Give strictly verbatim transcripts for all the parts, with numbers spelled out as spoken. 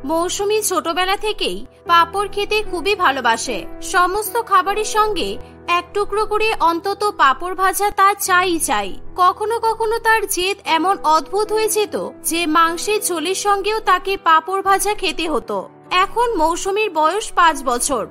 মৌসুমী ছোটবেলা থেকেই পাঁপড় খেতে খুবই ভালোবাসে। সমস্ত খাবারের সঙ্গে এক টুকরো করে অন্তত পাঁপড় ভাজা তার চাই চাই। কখনো কখনো তার জেদ এমন অদ্ভুত হয়ে যেত যে মাংসের ঝোলের সঙ্গেও তাকে পাঁপড় ভাজা খেতে হতো। এখন মৌসুমীর বয়স পাঁচ বছর।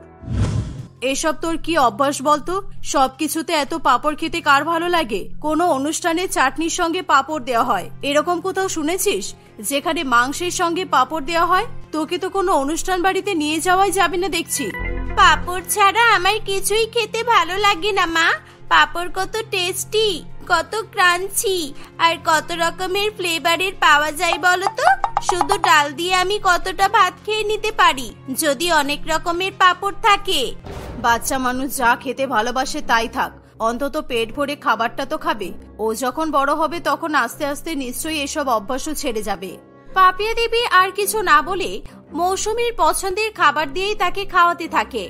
এসব তোর কি অভ্যাস বলতো? সবকিছুতে এত পাঁপড় খেতে কার ভালো লাগে? কোনো অনুষ্ঠানে চাটনির সঙ্গে পাঁপড় দেওয়া হয়, এরকম কোথাও শুনেছিস যেখানে মাংসের সঙ্গে পাঁপড় দেওয়া হয়? তোকে তো কোনো অনুষ্ঠান বাড়িতে নিয়ে যাওয়াই যাবে না দেখছি। পাঁপড় ছাড়া আমার কিছুই খেতে ভালো লাগে না মা। পাঁপড় কত টেস্টি, কত ক্রাঞ্চি, আর কত রকমের ফ্লেভারের পাওয়া যায় বলতো। শুধু ডাল দিয়ে আমি কতটা ভাত খেয়ে নিতে পারি যদি অনেক রকমের পাঁপড় থাকে। বাচ্চা মানুষ যা খেতে ভালোবাসে তাই থাক, অন্তত পেট ভরে খাবারটা তো খাবে। ও যখন বড় হবে তখন আস্তে আস্তে নিশ্চয়ই এসব অভ্যাসও ছেড়ে যাবে। পাপিয়া দেবী আর কিছু না বলে মৌসুমীর পছন্দের খাবার দিয়েই তাকে খাওয়াতে থাকে।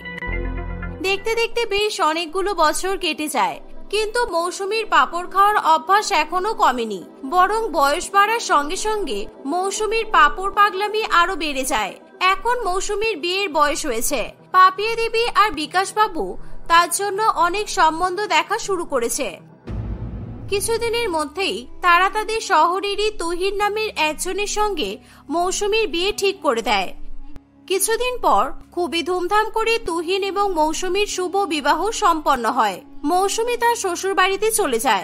দেখতে দেখতে বেশ অনেকগুলো বছর কেটে যায়, কিন্তু মৌসুমীর পাঁপড় খাওয়ার অভ্যাস এখনো কমেনি। বরং বয়স বাড়ার সঙ্গে সঙ্গে মৌসুমীর পাঁপড় পাগলামি আরো বেড়ে যায়। এখন মৌসুমীর বিয়ের বয়স হয়েছে। পাপিয়া দেবী আর বিকাশ বাবু তার জন্য অনেক সম্বন্ধ দেখা শুরু করেছে। কিছুদিনের মধ্যেই তারা তাদের শহরেরই তুহিন নামের একজনের সঙ্গে মৌসুমীর বিয়ে ঠিক করে দেয়। কিছুদিন পর খুবই ধুমধাম করে তুহিন এবং মৌসুমীর শুভ বিবাহ সম্পন্ন হয়। মৌসুমী তার শ্বশুর বাড়িতে চলে যায়।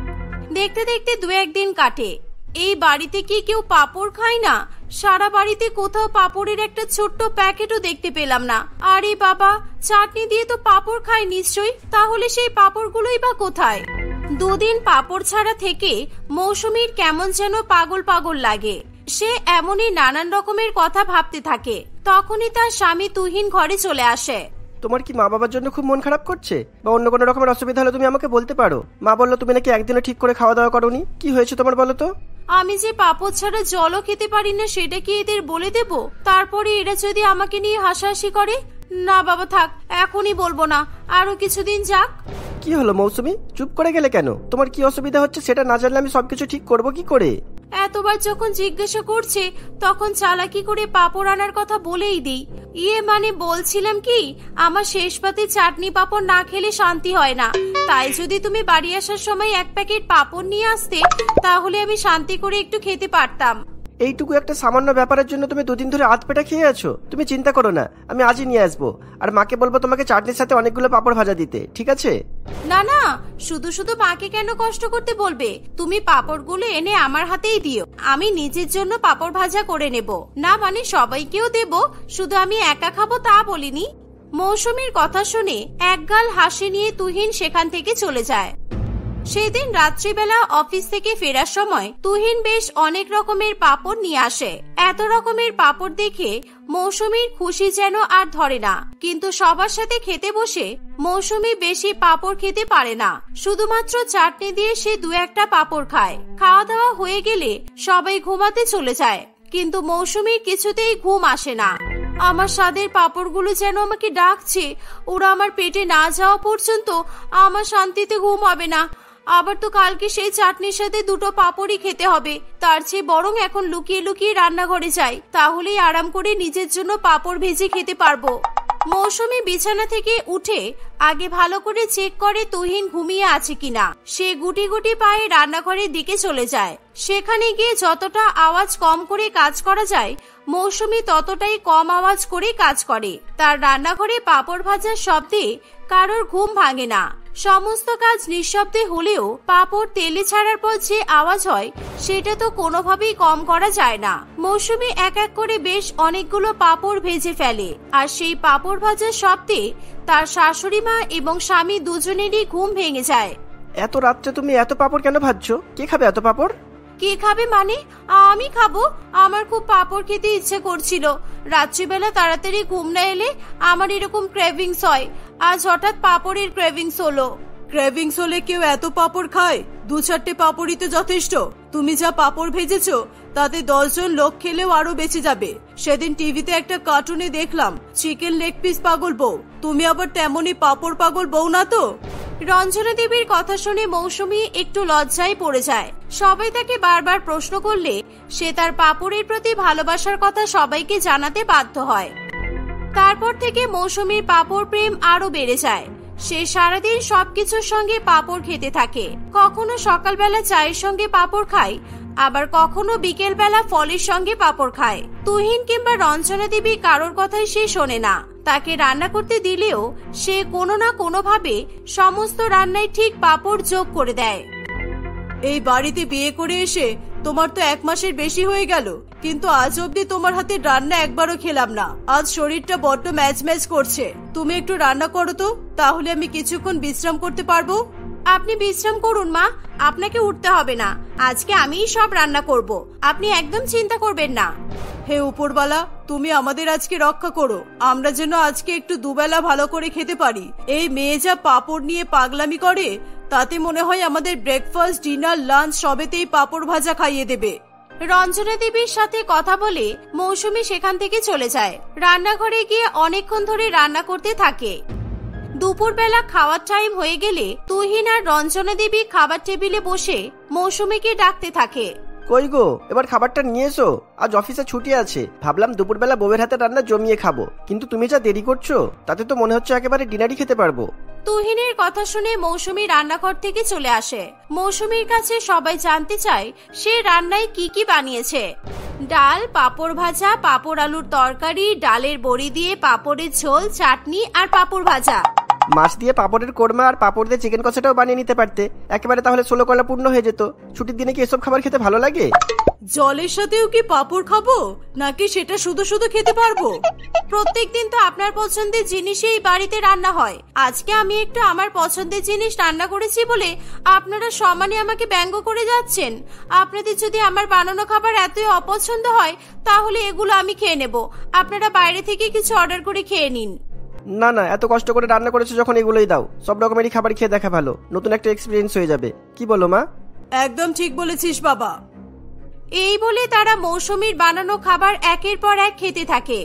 দেখতে দেখতে দু একদিন কাটে। এই বাড়িতে কি কেউ পাঁপড় খায় না? সারা বাড়িতে কোথাও পাঁপড়ের একটা ছোট্ট প্যাকেটও দেখতে পেলাম না। আরে বাবা, চাটনি দিয়ে তো পাঁপড় খায় নিশ্চয়ই, তাহলে সেই পাঁপড়গুলোই বা কোথায়? দুদিন পাঁপড় ছাড়া থেকে মৌসুমীর কেমন যেন পাগল পাগল লাগে। সে এমনই নানান রকমের কথা ভাবতে থাকে। তখনই তার স্বামী তুহিন ঘরে চলে আসে। তোমার কি মা বাবার জন্য খুব মন খারাপ করছে, বা অন্য কোনো রকমের অসুবিধা হলে তুমি আমাকে বলতে পারো। মা বললো তুমি নাকি একদিনও ঠিক করে খাওয়া দাওয়া করোনি। কি হয়েছে তোমার বলো তো? আমি যে পাঁপড় ছাড়া জলও খেতে পারি না সেটা কি এদের বলে দেব? তারপরে এরা যদি আমাকে নিয়ে হাসাহাসি করে? না বাবা থাক, এখনই বলবো না, আরো কিছুদিন যাক। কি হলো মৌসুমী, চুপ করে গেলে কেন? তোমার কি অসুবিধা হচ্ছে সেটা না জানলে আমি সবকিছু ঠিক করবো কি করে? এতবার যখন জিজ্ঞাসা করছে তখন চালাকি করে পাঁপড় আনার কথা বলেই দিই। ইয়ে মানে বলছিলাম কি, আমার শেষ পাতে চাটনি পাঁপড় না খেলে শান্তি হয় না। তাই যদি তুমি বাড়ি আসার সময় এক প্যাকেট পাঁপড় নিয়ে আসতে তাহলে আমি শান্তি করে একটু খেতে পারতাম। এইটুকু একটা সামান্য ব্যাপারের জন্য তুমি দুদিন ধরে আধ পেটা খেয়ে আছো। তুমি চিন্তা করো না, আমি আজই নিয়ে আসবো। আর মাকে বলবো তোমাকে চাটনির সাথে অনেকগুলো পাঁপড় ভাজা দিতে, ঠিক আছে? না না, শুধু শুধু মাকে কেন কষ্ট করতে বলবে? তুমি পাঁপড়গুলো এনে আমার হাতেই দিও, আমি নিজের জন্য পাঁপড় ভাজা করে নেব। না মানে সবাইকেও দেব, শুধু আমি একা খাবো তা বলিনি। মৌসুমীর কথা শুনে একগাল হাসি নিয়ে তুহিন সেখান থেকে চলে যায়। সেদিন রাত্রিবেলা অফিস থেকে ফেরার সময় তুহিন বেশ অনেক রকমের পাঁপড় নিয়ে আসে। এত রকমের পাঁপড় দেখে মৌসুমীর খুশি যেন আর ধরে না। কিন্তু সবার সাথে খেতে বসে মৌসুমী বেশি পাঁপড় খেতে পারে না। শুধুমাত্র চাটনি দিয়ে সে দু একটা পাঁপড় খায়। খাওয়া দাওয়া হয়ে গেলে সবাই ঘুমাতে চলে যায়, কিন্তু মৌসুমীর কিছুতেই ঘুম আসে না। আমার স্বাদের পাঁপড়গুলো যেন আমাকে ডাকছে। ওরা আমার পেটে না যাওয়া পর্যন্ত আমার শান্তিতে ঘুম হবে না। আবার তো কালকে সেই চাটনির সাথে দুটো পাঁপড়ই খেতে হবে। তার চেয়ে বরং এখন লুকিয়ে লুকিয়ে রান্নাঘরে যাই, তাহলেই আরাম করে নিজের জন্য পাঁপড় ভেজে খেতে পারবো। মৌসুমী বিছানা থেকে উঠে আগে ভালো করে চেক করে তুহিন ঘুমিয়ে আছে কিনা। সে গুটি গুটি পায়ে রান্নাঘরের দিকে চলে যায়। সেখানে গিয়ে যতটা আওয়াজ কম করে কাজ করা যায় মৌসুমী ততটাই কম আওয়াজ করে কাজ করে। তার রান্নাঘরে পাঁপড় ভাজার শব্দে কারোর ঘুম ভাঙে না। সমস্ত কাজ নিঃশব্দে হলেও পাঁপড় তেলে ছাড়ার পর যে আওয়াজ হয় সেটা তো কোনোভাবেই কম করা যায় না। মৌসুমী এক এক করে বেশ অনেকগুলো পাঁপড় ভেজে ফেলে, আর সেই পাঁপড় ভাজার শব্দে তার শাশুড়ি মা এবং স্বামী দুজনেরই ঘুম ভেঙে যায়। এত রাত্রে তুমি এত পাঁপড় কেন ভাজছো? কে খাবে এত পাঁপড়? কে খাবে মানে? আমি খাবো। আমার খুব পাঁপড় খেতে ইচ্ছে করছিল। রাত্রিবেলা তাড়াতাড়ি ঘুম না এলে আমার এরকম ক্রেভিংস হয়। আজ হঠাৎ পাঁপড়ের ক্রেভিংস হলো। ক্রেভিংস হলে কেউ এত পাঁপড় খায়? দু চারটে পাঁপড়ই তো যথেষ্ট। তুমি যা পাঁপড় ভেজেছো তাতে দশজন লোক খেলেও আরো বেঁচে যাবে। সেদিন টিভিতে একটা কার্টুনে দেখলাম চিকেন লেগ পিস পাগল বউ। তুমি আবার তেমনই পাঁপড় পাগল বউ না তো? রঞ্জনা দেবীর কথা শুনে মৌসুমী একটু লজ্জায় পড়ে যায়। সবাই তাকে বারবার প্রশ্ন করলে সে তার পাপড়ের প্রতি ভালোবাসার কথা সবাইকে জানাতে বাধ্য হয়। তারপর থেকে মৌসুমীর পাপড় প্রেম আরো বেড়ে যায়। সে সারাদিন সবকিছুর সঙ্গে পাপড় খেতে থাকে। কখনো সকালবেলা চায়ের সঙ্গে পাপড় খায়, আবার কখনো বিকেল বেলা ফলের সঙ্গে পাপড় খায়। তুহিন কিংবা রঞ্জনা দেবী কারোর কথাই সে শোনে না। তাকে রান্না করতে দিলেও সে কোনো না কোনো ভাবে সমস্ত রান্নায় ঠিক পাপড় যোগ করে দেয়। এই বাড়িতে বিয়ে করে এসে তোমার তো এক মাসের বেশি হয়ে গেল, কিন্তু আজ অব্দি তোমার হাতে রান্না একবারও খেলাম না। আজ শরীরটা বড্ড ম্যাচ ম্যাচ করছে। তুমি একটু রান্না করো তো, তাহলে আমি কিছুক্ষণ বিশ্রাম করতে পারবো। আপনি বিশ্রাম করুন মা, আপনাকে উঠতে হবে না। আজকে আমিই সব রান্না করব, আপনি একদম চিন্তা করবেন না। হে উপরওয়ালা, তুমি আমাদের আজকে রক্ষা করো, আমরা যেন আজকে একটু দুবেলা ভালো করে খেতে পারি। এই মেয়ে যা পাপড় নিয়ে পাগলামি করে, তাতে মনে হয় আমাদের ব্রেকফাস্ট, ডিনার, লাঞ্চ সবেতেই পাপড় ভাজা খাইয়ে দেবে। রঞ্জনা দেবীর সাথে কথা বলে মৌসুমী সেখান থেকে চলে যায়। রান্নাঘরে গিয়ে অনেকক্ষণ ধরে রান্না করতে থাকে। দুপুরবেলা খাওয়ার টাইম হয়ে গেলে তুহিন আর রঞ্জনা দেবী খাবার টেবিলে বসে মৌসুমীকে ডাকতে থাকে। কই গো, এবার খাবারটা নিয়ে এসো। আজ অফিসে ছুটি আছে, ভাবলাম দুপুরবেলা বউয়ের হাতে রান্না জমিয়ে খাবো, কিন্তু তুমি যা দেরি করছো তাতে তো মনে হচ্ছে একেবারে ডিনারই খেতে পারবো। তুহিনের কথা শুনে মৌসুমী রান্নাঘর থেকে চলে আসে। মৌসুমীর কাছে সবাই জানতে চায় সে রান্নায় কি কি বানিয়েছে। ডাল, পাপড় ভাজা, পাপড় আলুর তরকারি, ডালের বড়ি দিয়ে পাপড়ের ঝোল, চাটনি আর পাপড় ভাজা। মাছ দিয়ে পাপড়ের কোরমা আর পাপড় দিয়ে চিকেন কষাটাও বানিয়ে নিতে পারতে, একেবারে তাহলে ষোলো কলা পূর্ণ হয়ে যেত। ছুটির দিনে কি এসব খাবার খেতে ভালো লাগে? জলের সাথেও কি পাপড় খাবো, নাকি সেটা শুধু শুধু খেতে পারবো? প্রত্যেকদিন তো আপনার পছন্দের জিনিসই বাড়িতে রান্না হয়। আজকে আমি একটু আমার পছন্দের জিনিস রান্না করেছি বলে আপনারা সমানে আমাকে ব্যঙ্গ করে যাচ্ছেন। আপনাদের যদি আমার বানানো খাবার এতই অপছন্দ হয় তাহলে এগুলো আমি খেয়ে নেব। আপনারা বাইরে থেকে কিছু অর্ডার করে খেয়ে নিন। না না, এত কষ্ট করে রান্না করেছো যখন এগুলোই দাও। সব রকমেরই খাবার খেয়ে দেখা ভালো, নতুন একটা এক্সপিরিয়েন্স হয়ে যাবে। কি বলো মা? একদম ঠিক বলেছিস বাবা। এই বলে তারা মৌসুমীর বানানো খাবার একের পর এক খেতে থাকে।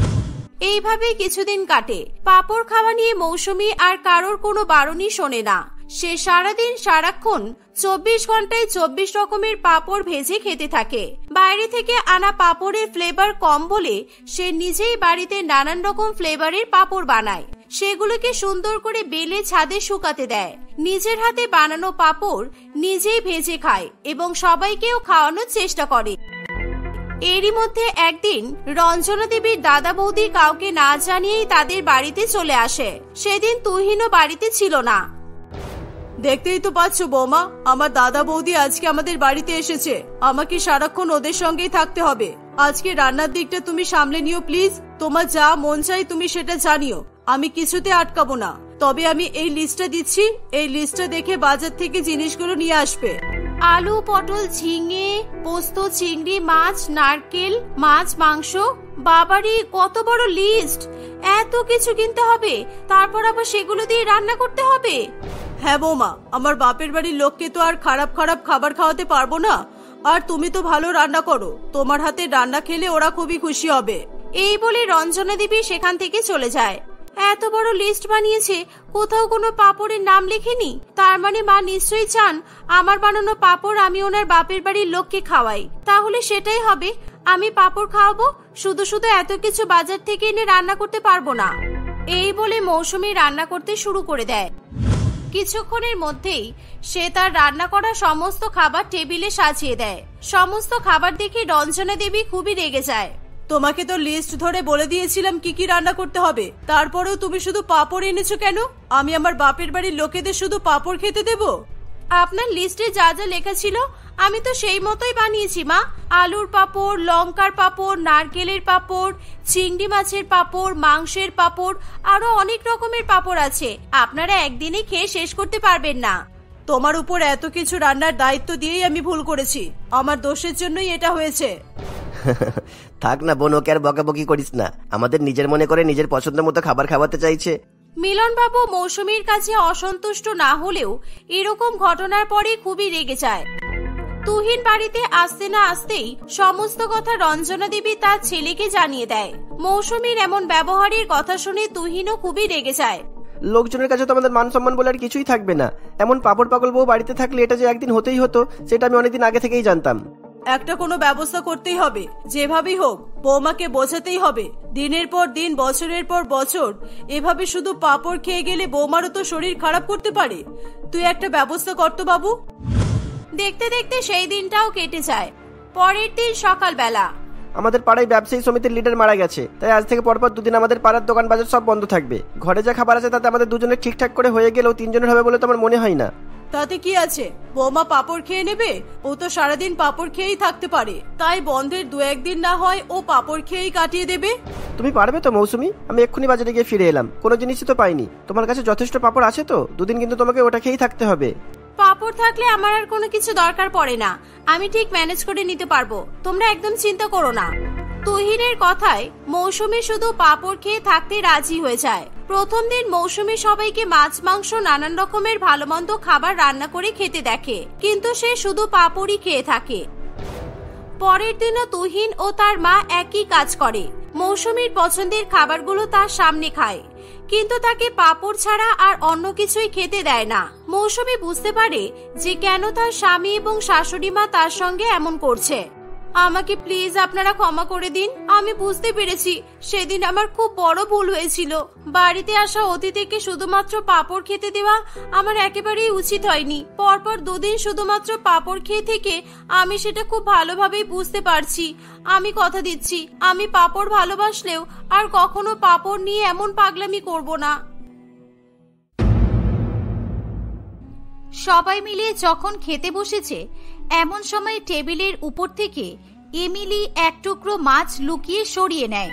এইভাবে কিছুদিন কাটে। পাপড় খাওয়া নিয়ে মৌসুমী আর কারোর কোনো বারণই শোনে না। সে সারাদিন সারাক্ষণ চব্বিশ ঘন্টায় চব্বিশ রকমের পাপড় ভেজে খেতে থাকে। বাইরে থেকে আনা পাপড়ের ফ্লেভার কম বলে সে নিজেই বাড়িতে নানান রকম ফ্লেভারের পাপড় বানায়। সেগুলোকে সুন্দর করে বেলে ছাদে শুকাতে দেয়। নিজের হাতে বানানো পাপড় নিজেই ভেজে খায় এবং সবাইকেও খাওয়ানোর চেষ্টা করে। এরই মধ্যে একদিন রঞ্জনা দেবীর দাদা বৌদি কাউকে না জানিয়েই তাদের বাড়িতে চলে আসে। সেদিন তুহিনও বাড়িতে ছিল না। দেখতেই তো পাচ্ছ বৌমা, আমার দাদা বৌদি আজকে আমাদের বাড়িতে এসেছে। আমাকে সারাক্ষণ ওদের সঙ্গেই থাকতে হবে। আজকে রান্নার দিকটা তুমি সামলে নিও প্লিজ। তোমার যা মন চাই তুমি সেটা জানিও, আমি কিছুতে আটকাবো না। তবে আমি এই লিস্টটা দিচ্ছি, এই লিস্টটা দেখে বাজার থেকে জিনিসগুলো নিয়ে আসবে। আলু, পটল, ঝিঙে, পোস্ত, চিংড়ি, মাছ, নারকেল, মাছ, মাংস। বাবারি, কত বড় লিস্ট! এত কিছু কিনতে হবে, তারপর আবার সেগুলো দিয়ে রান্না করতে হবে। হ্যাঁ বৌমা, আমার বাপের বাড়ির লোককে তো আর খারাপ খারাপ খাবার খাওয়াতে পারবো না। আর তুমি তো ভালো রান্না করো, তোমার হাতে রান্না খেলে ওরা খুবই খুশি হবে। এই বলে রঞ্জনা দেবী সেখান থেকে চলে যায়। এত বড় লিস্ট বানিয়েছে, কোথাও কোনো পাপড়ের নাম লেখেনি। তার মানে মা নিশ্চয়ই চান আমার বানানো পাপড় আমি ওনার বাপের বাড়ির লোককে খাওয়াই। তাহলে সেটাই হবে, আমি পাপড় খাওয়াবো। শুধু শুধু এত কিছু বাজার থেকে এনে রান্না করতে পারবো না। এই বলে মৌসুমী রান্না করতে শুরু করে দেয়। কিছুক্ষণের মধ্যেই সে তার রান্না করা সমস্ত খাবার টেবিলে সাজিয়ে দেয়। সমস্ত খাবার দেখে রঞ্জনা দেবী খুবই রেগে যায়। তোমাকে তো লিস্ট ধরে বলে দিয়েছিলাম কি কি রান্না করতে হবে, তারপরেও তুমি শুধু পাপড় এনেছো কেন? আমি আমার বাপের বাড়ির লোকেদের শুধু পাপড় খেতে দেব? আপনার লিস্টে যা যা লেখা ছিল আমি তো সেই মতোই বানিয়েছি মা। আলুর পাপড়, লঙ্কার পাপড়, নারকেলের পাপড়, চিংড়ি মাছের পাপড়, মাংসের পাপড়, আরো অনেক রকমের পাপড় আছে। আপনারা একদিনে খেয়ে শেষ করতে পারবেন না। তোমার উপর এত কিছু রান্নার দায়িত্ব দিয়েই আমি ভুল করেছি, আমার দোষের জন্যই এটা হয়েছে। থাক না বোন, ওকে আর বকাবকি করিস না। আমাদের নিজের মনে করে নিজের পছন্দ মতো খাবার খাওয়াতে চাইছে। মিলন বাবু মৌসুমীর কাছে অসন্তুষ্ট না হলেও এরকম ঘটনার পরে খুবই রেগে যায়। তুহিন বাড়িতে আসতে না আসতেই সমস্ত কথা রঞ্জনা দেবী তার ছেলেকে জানিয়ে দেয়। মৌসুমীর এমন ব্যবহারের কথা শুনে তুহিনও খুবই রেগে যায়। লোকজনের কাছে তো আমাদের মান সম্মান বলে আর কিছুই থাকবে না। এমন পাপড় পাগল বউ বাড়িতে থাকলে এটা যে একদিন হতেই হতো সেটা আমি অনেকদিন আগে থেকেই জানতাম। একটা কোনো ব্যবস্থা করতেই হবে। যেভাবেই হোক বৌমাকে বোঝাতেই হবে। দিনের পর দিন, বছরের পর বছর এভাবে শুধু পাঁপড় খেয়ে গেলে বৌমারও তো শরীর খারাপ করতে পারে। তুই একটা ব্যবস্থা কর তো বাবু। দেখতে দেখতে সেই দিনটাও কেটে যায়। পরের দিন সকালবেলা আমাদের পাড়ায় ব্যবসায়ী সমিতির লিডার মারা গেছে, তাই আজ থেকে পরপর দুদিন আমাদের পাড়ার দোকান বাজার সব বন্ধ থাকবে। ঘরে যা খাবার আছে তাতে আমাদের দুজনের ঠিকঠাক করে হয়ে গেলেও তিনজনের হবে বলে তো আমার মনে হয় না। তাতে কি আছে, বৌমা পাঁপড় খেয়ে নেবে। ও তো সারাদিন পাঁপড় খেয়েই থাকতে পারে, তাই বন্ধের দু একদিন না হয় ও পাঁপড় খেয়েই কাটিয়ে দেবে। তুমি পারবে তো মৌসুমি? আমি এক্ষুনি বাজারে গিয়ে ফিরে এলাম, কোনো জিনিসই তো পাইনি। তোমার কাছে যথেষ্ট পাঁপড় আছে তো? দুদিন কিন্তু তোমাকে ওটা খেয়েই থাকতে হবে। পাঁপড় থাকলে আমার আর কোনো কিছু দরকার পড়ে না, আমি ঠিক ম্যানেজ করে নিতে পারবো, তোমরা একদম চিন্তা করো না। তুহিনের কথায় মৌসুমী শুধু পাঁপড় খেয়ে থাকতে রাজি হয়ে যায়। প্রথম দিন মৌসুমী সবাইকে মাছ, মাংস, নানান রকমের ভালো মন্দ খাবার রান্না করে খেতে দেখে, কিন্তু সে শুধু পাঁপড়ই খেয়ে থাকে। পরের দিনও তুহিন ও তার মা একই কাজ করে। মৌসুমীর পছন্দের খাবারগুলো তার সামনে খায়, কিন্তু তাকে পাঁপড় ছাড়া আর অন্য কিছুই খেতে দেয় না। মৌসুমী বুঝতে পারে যে কেন তার স্বামী এবং শাশুড়ি মা তার সঙ্গে এমন করছে। আমাকে প্লিজ আপনারা ক্ষমা করে দিন, আমি বুঝতে পেরেছি সেদিন আমার খুব বড় ভুল হয়েছিল। বাড়িতে আসা অতিথিকে শুধুমাত্র পাঁপড় খেতে দেওয়া আমার একেবারেই উচিত হয়নি। পরপর দুদিন শুধুমাত্র পাঁপড় খেয়ে থেকে আমি সেটা খুব ভালোভাবেই বুঝতে পারছি। আমি কথা দিচ্ছি আমি পাঁপড় ভালোবাসলেও আর কখনো পাঁপড় নিয়ে এমন পাগলামি করব না। সবাই মিলে যখন খেতে বসেছে এমন সময় টেবিলের উপর থেকে এমিলি এক টুকরো মাছ লুকিয়ে সরিয়ে নেয়।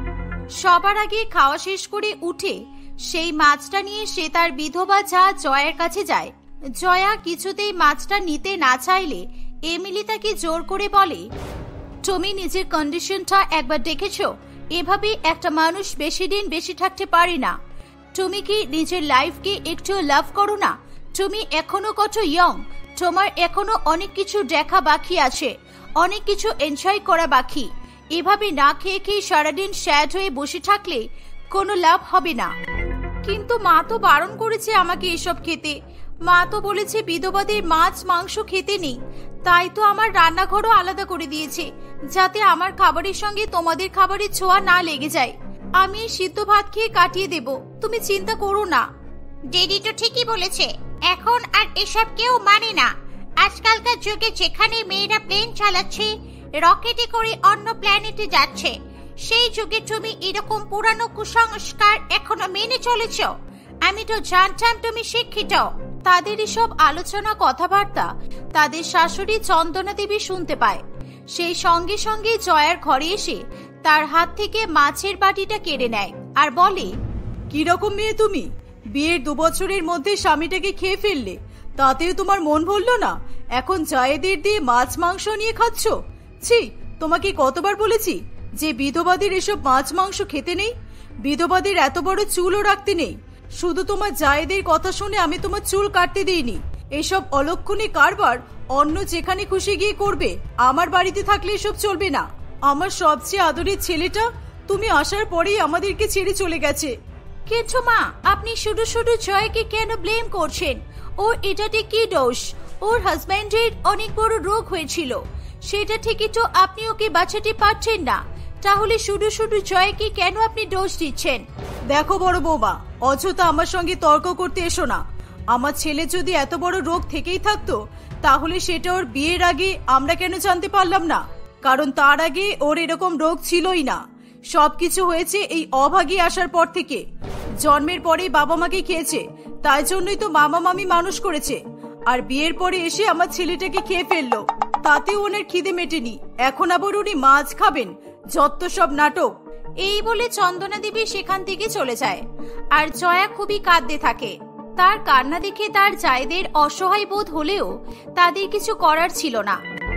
সবার আগে খাওয়া শেষ করে উঠে সেই মাছটা নিয়ে সে তার বিধবা যা জয়ার কাছে যায়। জয়া কিছুতেই মাছটা নিতে না চাইলে এমিলি তাকে জোর করে বলে, তুমি নিজের কন্ডিশনটা একবার দেখেছো? এভাবে একটা মানুষ বেশি দিন বেশি থাকতে পারে না। তুমি কি নিজের লাইফকে একটু লাভ করো না? তুমি এখনো কত ইয়ং, তোমার এখনো অনেক কিছু দেখা বাকি আছে, অনেক কিছু এনজয় করা বাকি। এভাবে না খেয়ে খেয়ে সারাদিন স্যাড হয়ে বসে থাকলে কোনো লাভ হবে না। কিন্তু মা তো বারণ করেছে আমাকে এসব খেতে। মা তো বলেছে বিধবাদের মাছ মাংস খেতে নেই, তাই তো আমার রান্নাঘরও আলাদা করে দিয়েছে যাতে আমার খাবারের সঙ্গে তোমাদের খাবারের ছোঁয়া না লেগে যায়। আমি সিদ্ধ ভাত খেয়ে কাটিয়ে দেব, তুমি চিন্তা করো না। ডেডি তো ঠিকই বলেছে, এখন আর এসব কেউ মানে না। আজকালকার যুগে যেখানে মেয়েরা প্লেন চালাচ্ছে, রকেটে করে অন্য প্ল্যানেটে যাচ্ছে, সেই যুগে তুমি এরকম পুরানো কুসংস্কার এখনো মেনে চলেছ? আমি তো জানতাম তুমি শিক্ষিত। তাদের এসব আলোচনা কথাবার্তা তাদের শাশুড়ি চন্দনা দেবী শুনতে পায়। সেই সঙ্গে সঙ্গে জয়ার ঘরে এসে তার হাত থেকে মাছের বাটিটা কেড়ে নেয় আর বলে, কিরকম মেয়ে তুমি? বিয়ের দু বছরের মধ্যে স্বামীটাকে খেয়ে ফেললে, তাতেও তোমার মন ভরলো না? এখন জায়েদের দিয়ে মাছ মাংস নিয়ে খাচ্ছ? ছি, তোমাকে কতবার বলেছি যে বিধবাদের এসব মাছ মাংস খেতে নেই। বিধবাদের এত বড় চুলও রাখতে নেই। শুধু তোমার জায়েদের কথা শুনে আমি তোমার চুল কাটতে দিইনি। এসব অলক্ষণে কারবার অন্য যেখানে খুশি গিয়ে করবে, আমার বাড়িতে থাকলে এসব চলবে না। আমার সবচেয়ে আদরের ছেলেটা তুমি আসার পরেই আমাদেরকে ছেড়ে চলে গেছে। কিন্তু মা, আপনি শুধু শুধু জয়কে কেন ব্লেম করছেন? ওর এটাতে কি দোষ? ওর হাজবেন্ডের অনেক বড় রোগ হয়েছিল, সেটা থেকে তো আপনি ওকে বাঁচাতে পারছেন না। তাহলে শুধু শুধু জয়কে কেন আপনি দোষ দিচ্ছেন? দেখো বড় বৌমা, অযথা আমার সঙ্গে তর্ক করতে এসো না। আমার ছেলে যদি এত বড় রোগ থেকেই থাকতো, তাহলে সেটা ওর বিয়ের আগে আমরা কেন জানতে পারলাম না? কারণ তার আগে ওর এরকম রোগ ছিলই না। সবকিছু হয়েছে এই অভাগী আসার পর থেকে। জন্মের পরেই বাবা মাকে খেয়েছে, তাই জন্যই তো মামা মামি মানুষ করেছে। আর বিয়ের পরে এসে আমার ছেলেটাকে খেয়ে ফেললো, তাতেও ওনার খিদে মেটেনি। এখন আবার উনি মাছ খাবেন? যত সব নাটক। এই বলে চন্দনা দেবী সেখান থেকে চলে যায় আর জয়া খুবই কাঁদতে থাকে। তার কান্না দেখে তার জায়েদের অসহায় বোধ হলেও তাদের কিছু করার ছিল না।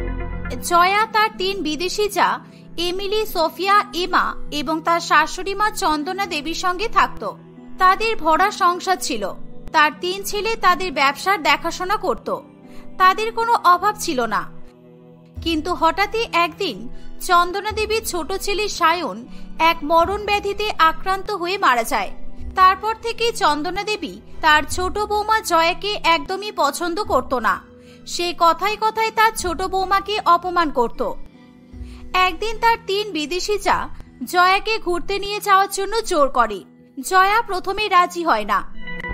জয়া তার তিন বিদেশি যা এমিলি, সোফিয়া, এমা এবং তার শাশুড়ি মা চন্দনা দেবীর সঙ্গে থাকত। তাদের ভরা সংসার ছিল। তার তিন ছেলে তাদের ব্যবসার দেখাশোনা করত। তাদের কোনো অভাব ছিল না। কিন্তু হঠাৎই একদিন চন্দনা দেবীর ছোট ছেলে সায়ন এক মরণ ব্যাধিতে আক্রান্ত হয়ে মারা যায়। তারপর থেকে চন্দনা দেবী তার ছোট বৌমা জয়াকে একদমই পছন্দ করত না। সে কথায় কথায় তার ছোট বৌমাকে অপমান করত। একদিন তার তিন বিদেশি চা জয়াকে ঘুরতে নিয়ে যাওয়ার জন্য জোর করে। জয়া প্রথমে রাজি হয় না,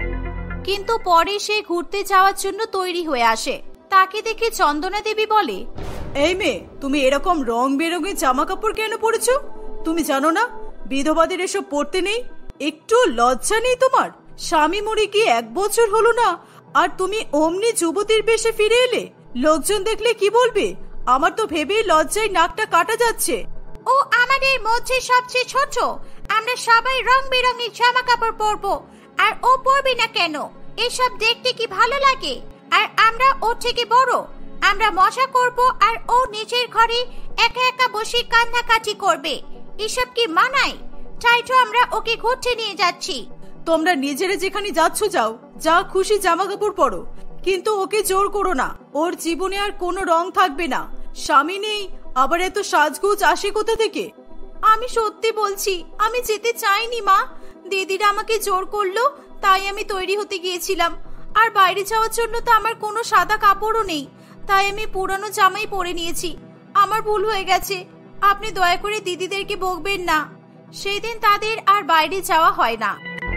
কিন্তু পরে সে ঘুরতে যাওয়ার জন্য তৈরি হয়ে আসে। তাকে দেখে চন্দনা দেবী বলে, এই মেয়ে, তুমি এরকম রং বেরঙের জামা কাপড় কেন পরেছো? তুমি জানো না বিধবাদের এসব পরতে নেই? একটু লজ্জা নেই তোমার? স্বামী মরে কি এক বছর হলো না, আর তুমি অমনি যুবতীর বেশে ফিরে এলে? লোকজন দেখলে কি বলবে? আমার তো ভেবেই লজ্জায় নাকটা কাটা যাচ্ছে। ও আমাদের মধ্যে সবচেয়ে ছোট, আমরা সবাই রং বেরঙের জামা কাপড় পরবো, আর ও পরবে না কেন? এসব দেখতে কি ভালো লাগে? আর আমরা ওর থেকে বড়, আমরা মজা করব, আর ও নিজের ঘরে একা একা বসে কান্নাকাটি করবে। এসব কি মানায়? তাই তো আমরা ওকে ঘুরতে নিয়ে যাচ্ছি। তোমরা নিজেরা যেখানে যাচ্ছ যাও, যা খুশি জামা কাপড় পরো, কিন্তু ওকে জোর করো না। ওর জীবনে আর কোনো রং থাকবে না। স্বামী নেই, আবার এত সাজগোজ আসে কোথা থেকে? আমি সত্যি বলছি, আমি যেতে চাইনি মা। দিদিরা আমাকে জোর করলো, তাই আমি তৈরি হতে গিয়েছিলাম। আর বাইরে যাওয়ার জন্য তো আমার কোনো সাদা কাপড়ও নেই, তাই আমি পুরানো জামাই পরে নিয়েছি। আমার ভুল হয়ে গেছে, আপনি দয়া করে দিদিদেরকে বকবেন না। সেই দিন তাদের আর বাইরে যাওয়া হয় না।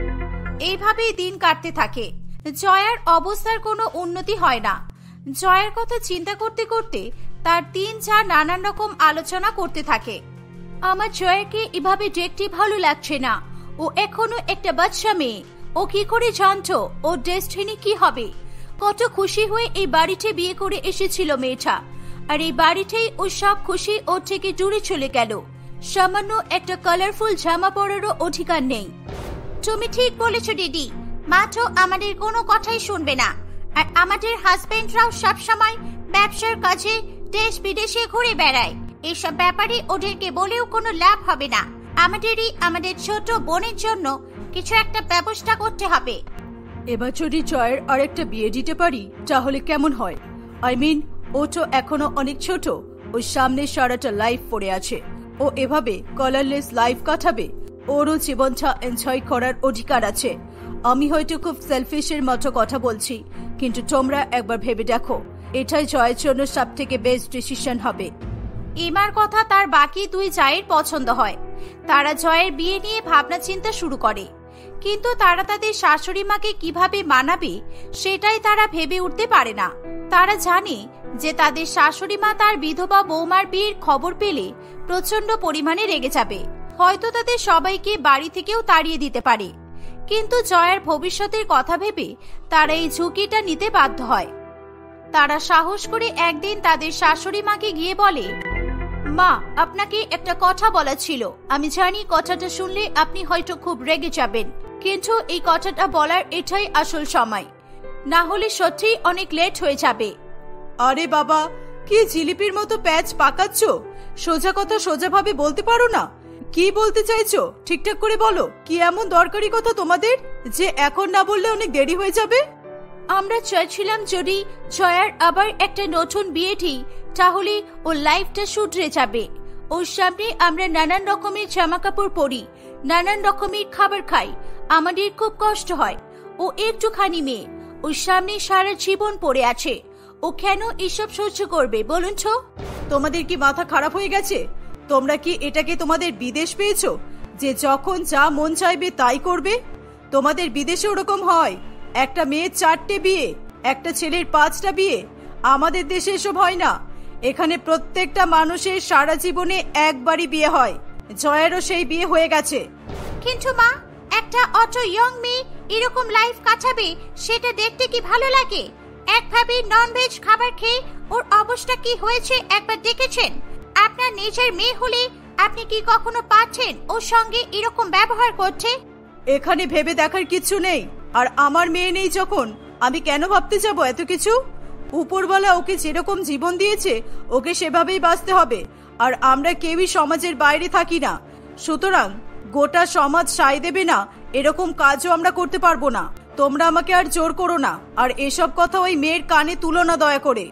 এইভাবেই দিন কাটতে থাকে। জয়ার অবস্থার কোনো উন্নতি হয় না। জয়ার কথা চিন্তা করতে করতে তার তিন চার নানান রকম আলোচনা করতে থাকে। আমার জয়াকে এভাবে দেখতে ভালো লাগছে না। ও এখনো একটা বাচ্চা মেয়ে। ও কি করে জানতো ওর ডেস্টিনি কি হবে? কত খুশি হয়ে এই বাড়িতে বিয়ে করে এসেছিল মেয়েটা, আর এই বাড়িতেই ও সব খুশি ওর থেকে দূরে চলে গেল। সামান্য একটা কালারফুল জামা পরারও অধিকার নেই। তুমি ঠিক বলেছো দিদি, মা তো আমাদের কোনো কথাই শুনবে না। আর আমাদের হাজবেন্ডরাও সবসময় ব্যবসার কাজে দেশ বিদেশে ঘুরে বেড়ায়। এসব ব্যাপারে ওদেরকে বলেও কোনো লাভ হবে না। আমাদেরই আমাদের ছোট বোনের জন্য কিছু একটা ব্যবস্থা করতে হবে। এবার যদি জয়ের আর একটা বিয়ে দিতে পারি তাহলে কেমন হয়? আই মিন, ও তো এখনো অনেক ছোট। ওর সামনে সারাটা লাইফ পড়ে আছে। ও এভাবে কালারলেস লাইফ কাটাবে। ওরও জীবনটা এনজয় করার অধিকার আছে। আমি হয়তো খুব সেলফিশের মতো কথা বলছি, কিন্তু তোমরা একবার ভেবে দেখো, এটাই জয়ের জন্য সব থেকে বেস্ট ডিসিশন হবে। ইমার কথা তার বাকি দুই জায়ের পছন্দ হয়। তারা জয়ের বিয়ে নিয়ে ভাবনা চিন্তা শুরু করে, কিন্তু তারা তাদের শাশুড়ি মাকে কিভাবে মানাবে সেটাই তারা ভেবে উঠতে পারে না। তারা জানে যে তাদের শাশুড়ি মা তার বিধবা বৌমার বিয়ের খবর পেলে প্রচন্ড পরিমাণে রেগে যাবে, হয়তো তাদের সবাইকে বাড়ি থেকেও তাড়িয়ে দিতে পারে। কিন্তু জয়ার ভবিষ্যতের কথা ভেবে তারা এই ঝুঁকিটা নিতে বাধ্য হয়। তারা সাহস করে একদিন তাদের শাশুড়ি মাকে গিয়ে বলে, মা, আপনাকে একটা কথা বলা ছিল। আমি জানি কথাটা শুনলে আপনি হয়তো খুব রেগে যাবেন, কিন্তু এই কথাটা বলার এটাই আসল সময়, না হলে সত্যি অনেক লেট হয়ে যাবে। আরে বাবা, কি জিলিপির মতো প্যাচ পাকাচ্ছ? সোজা কথা সোজাভাবে বলতে পারো না? কি বলতে চাইছো ঠিকঠাক করে বলো। কি এমন দরকারি কথা তোমাদের যে এখন না বললে অনেক দেরি হয়ে যাবে? আমরা চাইছিলাম যদি জয়ার আবার একটা নতুন বিয়ে দিই তাহলে ওর লাইফটা শুধরে যাবে। ওর সামনে আমরা নানান রকমের জামা কাপড় পরি, নানান রকমের খাবার খাই, আমাদের খুব কষ্ট হয়। ও একটুখানি মেয়ে, ওর সামনে সারা জীবন পড়ে আছে। ও কেন এসব সহ্য করবে বলুন তো? তোমাদের কি মাথা খারাপ হয়ে গেছে? তোমরা কি এটাকে তোমাদের বিদেশ পেয়েছো যে যখন যা মন চাইবে তাই করবে? তোমাদের বিদেশে ওরকম হয়, একটা মেয়ের চারটে বিয়ে, একটা ছেলের পাঁচটা বিয়ে। আমাদের দেশে এসব হয় না। এখানে প্রত্যেকটা মানুষের সারা জীবনে একবারই বিয়ে হয়। জয়েরও সেই বিয়ে হয়ে গেছে। কিন্তু মা, একটা অত ইয়ং মেয়ে এরকম লাইফ কাটাবে সেটা দেখতে কি ভালো লাগে? একভাবে ননভেজ খাবার খেয়ে ওর অবস্থা কি হয়েছে একবার দেখেছেন? আপনার নিজের মেয়ে হলে আপনি কি কখনো পাচ্ছেন ওর সঙ্গে এরকম ব্যবহার করছে? এখানে ভেবে দেখার কিছু নেই। আর আমার মেয়ে নেই যখন আমি কেন ভাবতে যাব এত কিছু? উপরওয়ালা ওকে যেরকম জীবন দিয়েছে ওকে সেভাবেই বাঁচতে হবে। আর আমরা কেউই সমাজের বাইরে থাকি না, সুতরাং গোটা সমাজ সায় দেবে না এরকম কাজও আমরা করতে পারবো না। তোমরা আমাকে আর জোর করো না, আর এসব কথা ওই মেয়ের কানে তুলো না দয়া করে।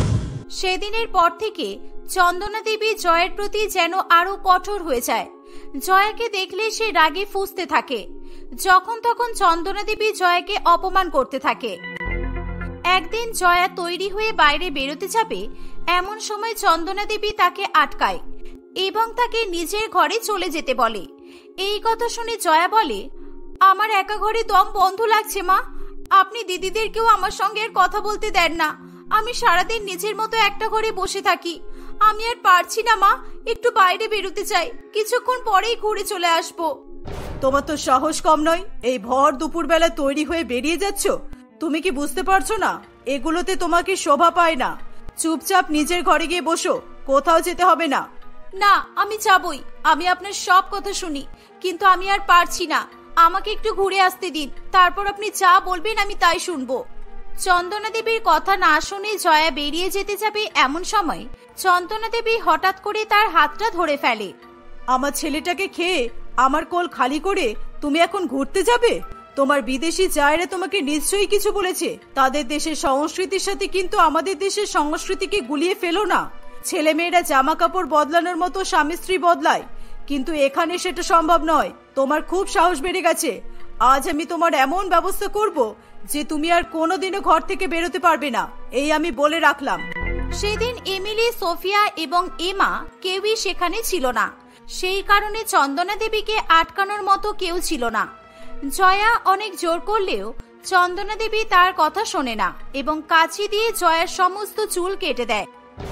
সেদিনের পর থেকে চন্দনা দেবী জয়ের প্রতি যেন আরো কঠোর হয়ে যায়। জয়াকে দেখলে সে রাগে ফুঁসতে থাকে। যখন তখন চন্দনা দেবী জয়াকে অপমান করতে থাকে। একদিন জয়া তৈরি হয়ে বাইরে বেরোতে যাবে, এমন সময় চন্দনা দেবী তাকে আটকায় এবং তাকে নিজের ঘরে চলে যেতে বলে। এই কথা শুনে জয়া বলে, আমার একা ঘরে দম বন্ধ লাগছে মা, আপনি দিদিদেরকেও আমার সঙ্গে আর কথা বলতে দেন না। আমি সারাদিন নিজের মতো একটা ঘরে বসে থাকি, আমি আর পারছি না মা, একটু বাইরে বেরোতে চাই, কিছুক্ষণ পরেই ঘুরে চলে আসবো। তোমার তো সাহস কম নয়, এই ভর দুপুর বেলা তৈরি হয়ে বেরিয়ে যাচ্ছ। তুমি কি বুঝতে পারছো না এগুলোতে তোমাকে শোভা পায় না? চুপচাপ নিজের ঘরে গিয়ে বসো, কোথাও যেতে হবে না। না, আমি যাবই, আমি আপনার সব কথা শুনি, কিন্তু আমি আর পারছি না, আমাকে একটু ঘুরে আসতে দিন, তারপর আপনি যা বলবেন আমি তাই শুনবো। চন্দনা দেবীর কথা না শুনে জয়া বেরিয়ে যেতে যাবে, এমন সময় চন্দনা দেবী হঠাৎ করে তার হাতটা ধরে ফেলে। আমার ছেলেটাকে খেয়ে আমার কোল খালি করে তুমি এখন ঘুরতে যাবে? তোমার বিদেশি জায়রা তোমাকে নিশ্চয়ই কিছু বলেছে। তাদের দেশের সংস্কৃতির সাথে কিন্তু আমাদের দেশের সংস্কৃতিকে গুলিয়ে ফেলো না। ছেলে মেয়েরা জামা কাপড় বদলানোর মতো স্বামী স্ত্রী বদলায়, কিন্তু এখানে সেটা সম্ভব নয়। তোমার খুব সাহস বেড়ে গেছে। আজ আমি তোমার এমন ব্যবস্থা করব যে তুমি আর কোনোদিনও ঘর থেকে বেরোতে পারবে না, এই আমি বলে রাখলাম। সেদিন এমিলি, সোফিয়া এবং এমা কেউই সেখানে ছিল না, সেই কারণে চন্দনা দেবীকে আটকানোর মতো কেউ ছিল না। জয়া অনেক জোর করলেও চন্দনা দেবী তার কথা শোনে না এবং কাঁচি দিয়ে জয়ার সমস্ত চুল কেটে দেয়।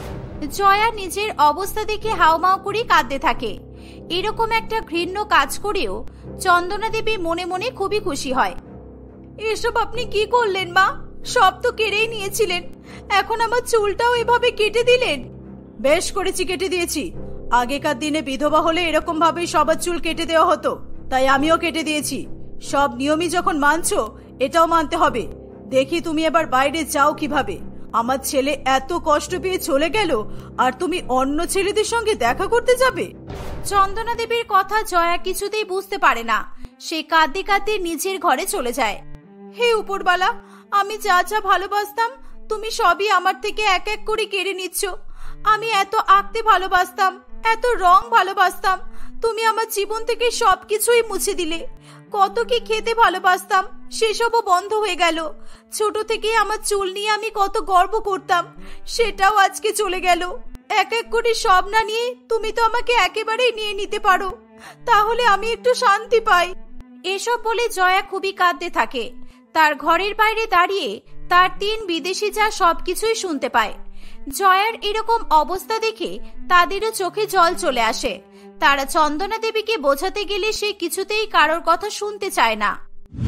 জয়া নিজের অবস্থা দেখে হাউমাউ করে কাঁদতে থাকে। এরকম একটা ঘৃণ্য কাজ করেও চন্দনা দেবী মনে মনে খুবই খুশি হয়। এসব আপনি কি করলেন মা? সব তো কেড়েই নিয়েছিলেন, এখন আমার চুলটাও এভাবে কেটে দিলেন। বেশ করেছি, কেটে দিয়েছি। আগেকার দিনে বিধবা হলে এরকম ভাবেই সবার চুল কেটে দেওয়া হতো, তাই আমিও কেটে দিয়েছি। সব নিয়মই যখন মানছো, এটাও মানতে হবে। দেখি তুমি এবার বাইরে যাও কিভাবে। আমার ছেলে এত কষ্ট পেয়ে চলে গেল, আর তুমি অন্য ছেলেদের সঙ্গে দেখা করতে যাবে? চন্দনা দেবীর কথা জয়া কিছুতেই বুঝতে পারে না। সে কাঁদতে কাঁদতে নিজের ঘরে চলে যায়। হে উপরবালা, আমি যা যা ভালোবাসতাম তুমি সবই আমার থেকে এক এক করে কেড়ে নিচ্ছ। আমি এত আঁকতে ভালোবাসতাম, এত রং ভালোবাসতাম, তুমি আমার জীবন থেকে সবকিছুই মুছে দিলে। কত কি খেতে ভালোবাসতাম, সেসবও বন্ধ হয়ে গেল। ছোট থেকে আমার চুল নিয়ে আমি কত গর্ব করতাম, সেটাও আজকে চলে গেল। এক এক করে সব না নিয়ে তুমি তো আমাকে একেবারেই নিয়ে নিতে পারো, তাহলে আমি একটু শান্তি পাই। এসব বলে জয়া খুবই কাঁদতে থাকে। তার ঘরের বাইরে দাঁড়িয়ে তার তিন বিদেশি যা সবকিছুই শুনতে পায়। জয়ার এরকম অবস্থা দেখে তাদেরও চোখে জল চলে আসে। তারা চন্দনা দেবীকে বোঝাতে গেলে সে কিছুতেই কারোর কথা শুনতে চায় না।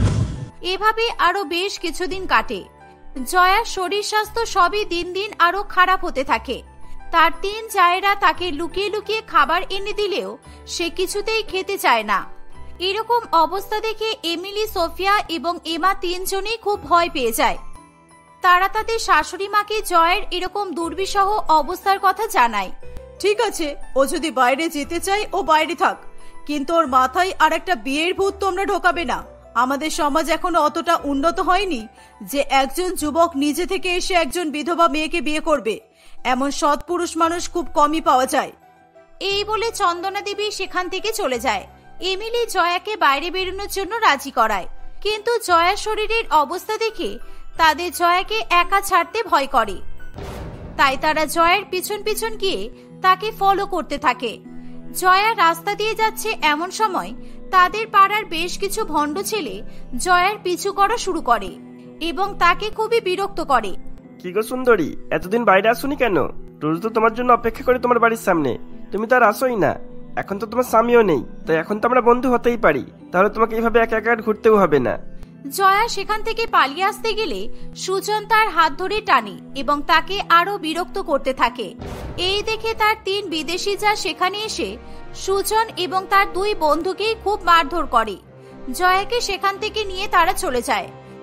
এভাবে আরো বেশ কিছুদিন কাটে। জয়ার শরীর স্বাস্থ্য সবই দিন দিন আরো খারাপ হতে থাকে। তার তিন জায়েরা তাকে লুকিয়ে লুকিয়ে খাবার এনে দিলেও সে কিছুতেই খেতে চায় না। এরকম অবস্থা দেখে এমিলি, সোফিয়া এবং এমা তিনজনেই খুব ভয় পেয়ে যায়। তারা তাদের শাশুড়ি মাকে জয়ের এরকম দুর্বিষহ অবস্থার কথা জানায়। ঠিক আছে, ও যদি বাইরে যেতে চায় ও বাইরে থাক, কিন্তু ওর মাথায় আর একটা বিয়ের ভূত তোমরা ঢোকাবে না। আমাদের সমাজ এখনো অতটা উন্নত হয়নি যে একজন যুবক নিজে থেকে এসে একজন বিধবা মেয়েকে বিয়ে করবে। এমন সৎ পুরুষ মানুষ খুব কমই পাওয়া যায়। এই বলে চন্দনা দেবী সেখান থেকে চলে যায়। এমিলি জয়াকে বাইরে বেরোনোর জন্য রাজি করায়, কিন্তু জয়ার শরীরের অবস্থা দেখে তাদের জয়াকে একা ছাড়তে ভয় করে। তাই তারা জয়ার পিছন পিছন গিয়ে তাকে ফলো করতে থাকে। জয়া রাস্তা দিয়ে যাচ্ছে, এমন সময় তাদের পাড়ার বেশ কিছু ভণ্ড ছেলে জয়ার পিছু করা শুরু করে এবং তাকে খুবই বিরক্ত করে। কি গো সুন্দরী, এতদিন বাইরে আসোনি কেন? রোজ তো তোমার জন্য অপেক্ষা করে তোমার বাড়ির সামনে, তুমি তো আর আসোই না। এখন তো তোমার স্বামীও নেই, তাই এখন তো আমরা বন্ধু হতেই পারি। তাহলে তোমাকে এইভাবে একা একা ঘুরতেও হবে না। জয়া সেখান থেকে পালিয়ে আসতে গেলে সুজন তার হাত ধরে টানে এবং তাকে আরো বিরক্ত করতে থাকে। এই দেখে তার তিন বিদেশি যা সেখানে এসে সুজন এবং তার দুই বন্ধুকে খুব মারধর করে। জয়াকে সেখান থেকে নিয়ে তারা চলে যায়।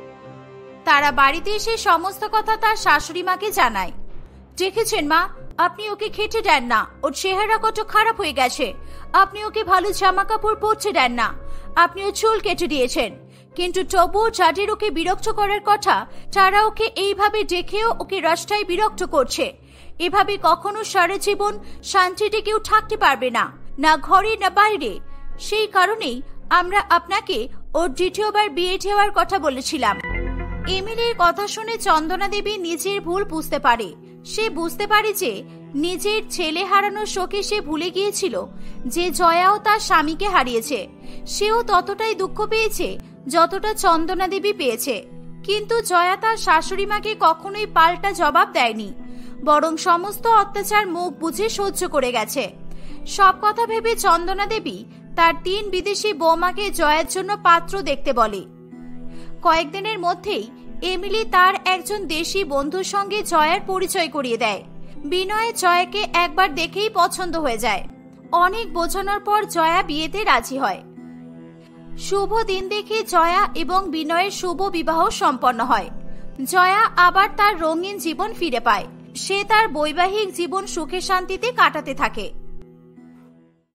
তারা বাড়িতে এসে সমস্ত কথা তার শাশুড়ি মাকে জানায়। দেখেছেন মা, আপনি ওকে খেতে দেন না, ওর চেহারা কত খারাপ হয়ে গেছে। আপনি ওকে ভালো জামা কাপড় পরতে দেন না, আপনি ওর চুল কেটে দিয়েছেন। কিন্তু তবুও যাদের ওকে বিরক্ত করার কথা, তারা ওকে এইভাবে দেখেও ওকে রাস্তায় বিরক্ত করছে। এভাবে কখনো সারা জীবন শান্তিতে কেউ থাকতে পারবে না, না ঘরে না বাইরে। সেই কারণেই আমরা আপনাকে ওর দ্বিতীয়বার বিয়ে দেওয়ার কথা বলেছিলাম। এমিলির কথা শুনে চন্দনা দেবী নিজের ভুল বুঝতে পারে। সে বুঝতে পারে যে নিজের ছেলে হারানোর শোকে সে ভুলে গিয়েছিল যে জয়াও তার স্বামীকে হারিয়েছে। সেও ততটাই দুঃখ পেয়েছে যতটা চন্দনা দেবী পেয়েছে। কিন্তু জয়া তার শাশুড়ি মাকে কখনোই পাল্টা জবাব দেয়নি, বরং সমস্ত অত্যাচার মুখ বুঝে সহ্য করে গেছে। সব কথা ভেবে চন্দনা দেবী তার তিন বিদেশি বৌমাকে জয়ার জন্য পাত্র দেখতে বলে। কয়েকদিনের মধ্যেই এমিলি তার একজন দেশি বন্ধুর সঙ্গে জয়ার পরিচয় করিয়ে দেয়। বিনয় জয়াকে একবার দেখেই পছন্দ হয়ে যায়। অনেক বোঝানোর পর জয়া বিয়েতে রাজি হয়। শুভ দিন দেখে জয়া এবং বিনয়ের শুভ বিবাহ সম্পন্ন হয়। জয়া আবার তার রঙিন জীবন ফিরে পায়। সে তার বৈবাহিক জীবন সুখে শান্তিতে কাটাতে থাকে।